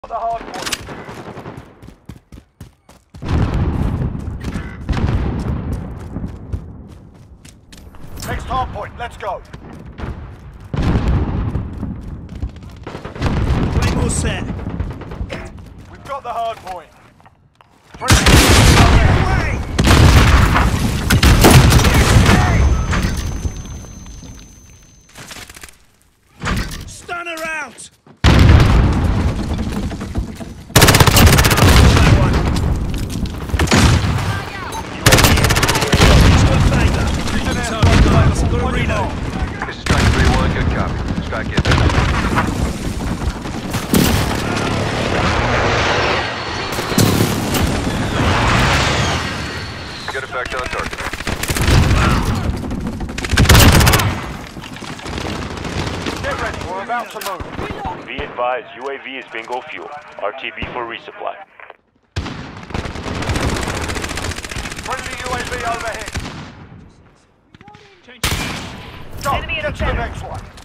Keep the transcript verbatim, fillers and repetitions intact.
The hard point. Next hard point, let's go. Play more set. We've got the hard point. Stunner out! This is Strike three one, good copy. Strike it. Good effect on target. Get ready, we're about to move. Be advised, U A V is bingo fuel. R T B for resupply. Friendly U A V overhead. Go, Enemy in get the to the center. next one.